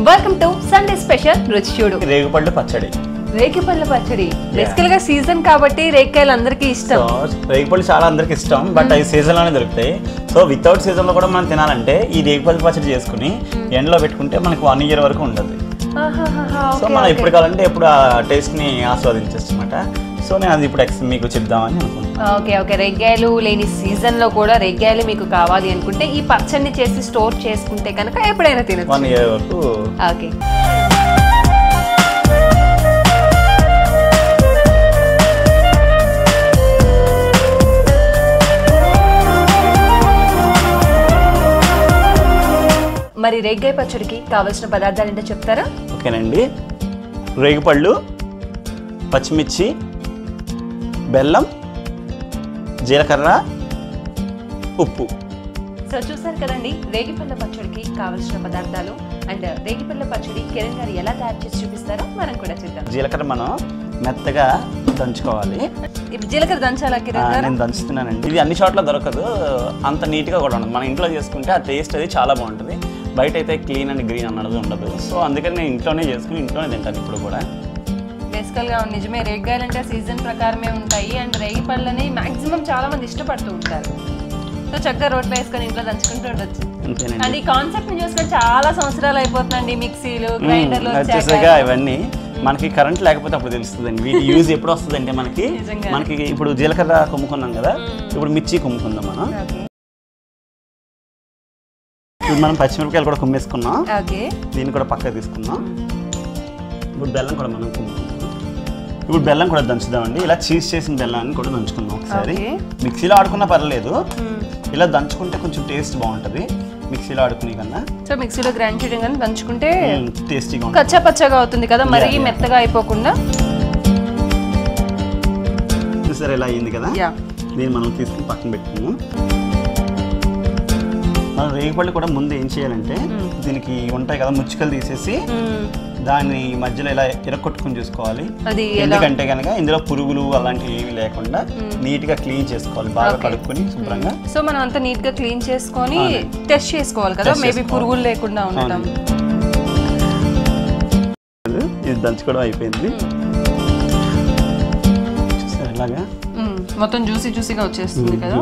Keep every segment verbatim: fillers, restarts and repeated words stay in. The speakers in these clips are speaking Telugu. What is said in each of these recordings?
వెల్కమ్ టు సండే స్పెషల్ రుచి చూడు. రేగిపళ్ళు పచ్చడి. రేగిపళ్ళ పచ్చడి బేసికల్ గా సీజన్ కాబట్టి రేగికాయలు అందరికీ ఇష్టం. రేగిపళ్ళు చాలా అందరికి ఇష్టం, బట్ అవి సీజన్ లోనే దొరుకుతాయి. సో వితౌట్ సీజన్ లో కూడా మనం తినాలంటే ఈ రేగిపళ్ళు పచ్చడి చేసుకుని ఎండలో పెట్టుకుంటే మనకు వన్ ఇయర్ వరకు ఉండదు. సో మనం ఎప్పుడు కావాలంటే ఎప్పుడు ఆ టేస్ట్ ని ఆస్వాదించవచ్చు అనమాట. సో నేను అది ఇప్పుడు మీకు చెప్దామని అనుకుంటున్నాను. ఓకే ఓకే రేగికాయలు లేని సీజన్ లో కూడా రేగికాయలు మీకు కావాలి అనుకుంటే ఈ పచ్చడిని చేసి స్టోర్ చేసుకుంటే కనుక ఎప్పుడైనా తినచ్చు వన్ ఇయర్ వరకు. ఓకే మరి రేగికాయ పచ్చడికి కావాల్సిన పదార్థాలు ఏంటో చెప్తారా? ఓకేనండి, రేగిపళ్ళు, పచ్చిమిర్చి, బెల్లం, జీలకర్ర, ఉప్పు. సో చూసారు కదండి రేగిపళ్ళ పచ్చడికి కావాల్సిన పదార్థాలు. అండ్ రేగిపళ్ళ పచ్చడి కిరణ్ గారు ఎలా తయారు చేసి చూపిస్తారో మనం కూడా చూద్దాం. జీలకర్ర మనం మెత్తగా దంచుకోవాలి. ఇప్పుడు జీలకర్ర దంచాలా కిరణ్ గారు? నేను దంచుతున్నానండి. ఇది అన్ని చోట్ల దొరకదు, అంత నీట్గా కూడా ఉండదు. మన ఇంట్లో చేసుకుంటే ఆ టేస్ట్ అది చాలా బాగుంటుంది. బయట అయితే క్లీన్ అండ్ గ్రీన్ అన్నది ఉండదు. సో అందుకని నేను ఇంట్లోనే చేసుకుని ఇంట్లోనే తింటాను ఇప్పుడు కూడా. బేసికల్గా నిజమే, రేగికాయలు అంటే సీజన్ ప్రకారమే ఉంటాయి. అండ్ రేగిపళ్ళని మాక్సిమం చాలా మంది ఇష్టపడుతూ ఉంటారు. సో చక్కగా రోట్లో వేసుకొని ఇంట్లో దంచుకుంటూ ఉండొచ్చు. అండ్ ఈ కాన్సెప్ట్ ని చూసుకొని చాలా సంవత్సరాలు అయిపోతుందండి. మిక్సీలు, గ్రైండర్లు వచ్చేసాక ఇవన్నీ మనకి కరెంట్ లేకపోతే అప్పుడు తెలుస్తుందండి వీటి యూజ్ ఎప్పుడు వస్తుంది అంటే మనకి మనకి ఇప్పుడు జీలకర్ర కొమ్ముకున్నాం కదా, ఇప్పుడు మిర్చి కొమ్ముకుందాం మనం. ఇప్పుడు మనం పచ్చిమిరపకాయలు కూడా కొమ్మేసుకున్నాం, దీన్ని కూడా పక్కకు తీసుకున్నాం. ఇప్పుడు బెల్లం కూడా మనం కొమ్ముకున్నాం. ఇప్పుడు బెల్లం కూడా దంచుదామండి. ఇలా చీజ్ చేసిన బెల్లాన్ని కూడా దంచుకుందాం ఒకసారి. మిక్సీలో ఆడుకున్నా పర్లేదు, ఇలా దంచుకుంటే కొంచెం టేస్ట్ బాగుంటుంది మిక్సీలో ఆడుకునే కన్నా. సో మిక్సీలో గ్రైండ్ చేయడం కానీ దంచుకుంటే టేస్టీగా కచ్చా పచ్చగా అవుతుంది కదా, మరీ మెత్తగా అయిపోకుండా. చూసారా ఇలా అయింది కదా, దీన్ని మనం తీసుకుని పక్కన పెట్టుకున్నాం. మనం రేగిపళ్ళు కూడా ముందు ఏం చేయాలంటే దీనికి ఉంటాయి కదా ముచ్చుకలు తీసేసి దాన్ని మధ్యలో ఇలా ఇరక్కొట్టుకుని చూసుకోవాలి. ఎందుకంటే కనుక ఇందులో పురుగులు అలాంటివి ఏవి లేకుండా నీట్ గా క్లీన్ చేసుకోవాలి, బాగా కడుక్కొని శుభ్రంగా. సో మనం అంతా నీట్ గా క్లీన్ చేసుకొని టెస్ట్ చేసుకోవాలి కదా, మేబీ పురుగులు లేకుండా ఉండటం. ఇది దంచుకోవడం అయిపోయింది. ఇలాగా మొత్తం జ్యూసీ జ్యూసీగా వచ్చేస్తుంది కదా.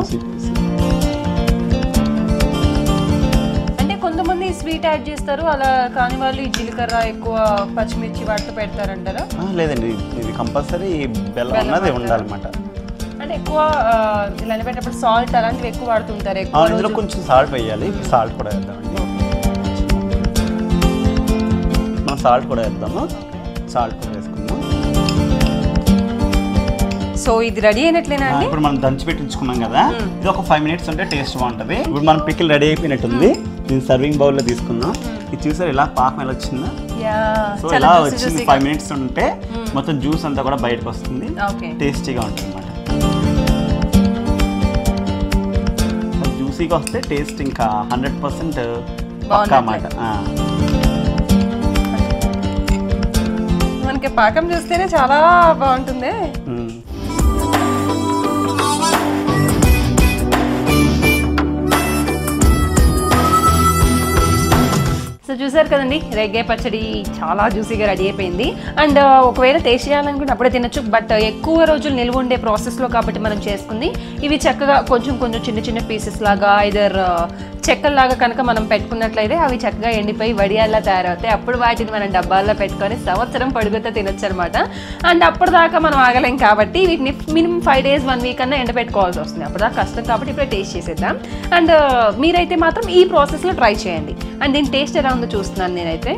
కొంతమంది స్వీట్ యాడ్ చేస్తారు, అలా కాని వాళ్ళు ఈ జీలకర్ర ఎక్కువ పచ్చిమిర్చి వాటితో పెడతారంటారా? లేదండి, ఇది కంపల్సరీ బెల్లం అన్నది ఉండాలన్నమాట. అంటే ఎక్కువ ఇలా పెట్టినప్పుడు సాల్ట్ అలాంటివి ఎక్కువ వాడుతుంటారు. ఇందులో కొంచెం సాల్ట్ వేయాలి, సాల్ట్ కూడా వేద్దామండి. మనం సాల్ట్ కూడా వేద్దాము, సాల్ట్ కూడా వేసుకుందాం. సో ఇది రెడీ అయినట్లేనా? ఇప్పుడు మనం దంచి పెట్టించుకున్నాం కదా, ఇది ఒక ఫైవ్ మినిట్స్ ఉంటే టేస్ట్ బాగుంటుంది. ఇప్పుడు మనం పికిల్ రెడీ అయిపోయినట్టుంది. దీన్ని సర్వింగ్ బౌల్ లో తీసుకుందాం. ఇది చూసారు ఇలా పాకం ఎలా వచ్చిందా? సో ఇలా వచ్చింది. ఫైవ్ మినిట్స్ ఉంటే మొత్తం జ్యూస్ అంతా కూడా బయటకు వస్తుంది, టేస్టీగా ఉంటుంది అనమాట. జ్యూసీగా వస్తే టేస్ట్ ఇంకా హండ్రెడ్ పర్సెంట్ పక్కా అన్నమాట. మనకి పాకం చూస్తేనే చాలా బాగుంటుంది. సో చూసారు కదండి, రేగికాయ పచ్చడి చాలా జ్యూసీగా రెడీ అయిపోయింది. అండ్ ఒకవేళ టేస్ట్ చేయాలనుకుంటే అప్పుడే తినొచ్చు, బట్ ఎక్కువ రోజులు నిల్వ ఉండే ప్రాసెస్లో కాబట్టి మనం చేసుకుంది. ఇవి చక్కగా కొంచెం కొంచెం చిన్న చిన్న పీసెస్ లాగా ఐదర్ చెక్కల్లాగా కనుక మనం పెట్టుకున్నట్లయితే అవి చక్కగా ఎండిపోయి వడియాల్లా తయారవుతాయి. అప్పుడు వాటిని మనం డబ్బాల్లో పెట్టుకొని సంవత్సరం పొడుగుతో తినొచ్చు అనమాట. అండ్ అప్పటిదాకా మనం ఆగలేం కాబట్టి వీటిని minimum five days one week అన్నా ఎండబెట్టుకోవాల్సి వస్తుంది. అప్పటిదాకా కష్టం కాబట్టి ఇప్పుడే టేస్ట్ చేసేద్దాం. అండ్ మీరైతే మాత్రం ఈ ప్రాసెస్లో ట్రై చేయండి. అండ్ దీని టేస్ట్ ఎలా ఉందో చూస్తున్నాను నేనైతే.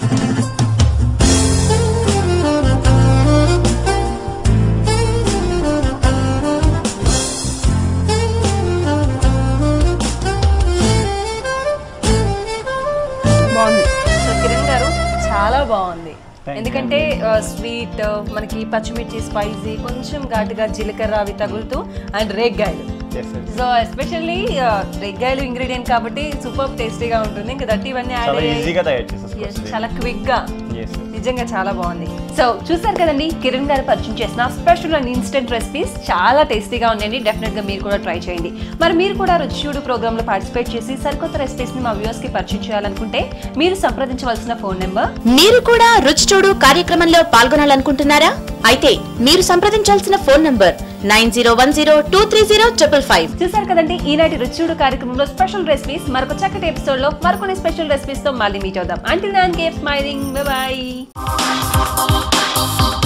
బాగుంది. సో కిరణ్ గారు చాలా బాగుంది, ఎందుకంటే స్వీట్ మనకి పచ్చిమిర్చి స్పైసీ కొంచెం ఘాటుగా జీలకర్ర అవి తగులుతూ అండ్ రేగికాయలు. సో ఎస్పెషల్లీ రేగికాయలు ఇంగ్రీడియంట్ కాబట్టి సూపర్ టేస్టీగా ఉంటుంది. ఇంకా దట్టి ఇవన్నీ యాడ్ అయ్యాయి, చాలా క్విక్ గా, నిజంగా చాలా బాగుంది. సో చూసారు కదండి కిరణ్ గారు పరిచయం చేసిన స్పెషల్ అండ్ ఇన్స్టెంట్ రెసిపీస్ చాలా టేస్టీగా ఉన్నాయండి. డెఫినెట్ గా మీరు కూడా ట్రై చేయండి. మరి మీరు కూడా రుచి చూడు ప్రోగ్రామ్ లో పార్టిసిపేట్ చేసి సరికొత్త రెసిపీస్ ని మా వ్యూవర్స్ కి పరిచయం చేయాలనుకుంటే మీరు సంప్రదించవలసిన ఫోన్ నెంబర్. మీరు కూడా రుచి చూడు కార్యక్రమంలో పాల్గొనాలనుకుంటున్నారా? అయితే మీరు సంప్రదించాల్సిన phone number nine zero one zero two three zero triple five. చూసారు కదండి ఈనాటి రుచి చూడు కార్యక్రమంలో స్పెషల్ రెసిపీస్. మరొక చక్కటి ఎపిసోడ్ లో మరికొన్ని స్పెషల్ రెసిపీస్ తో మళ్ళీ మీట్ అవుదాం. Until then keep smiling. Bye by.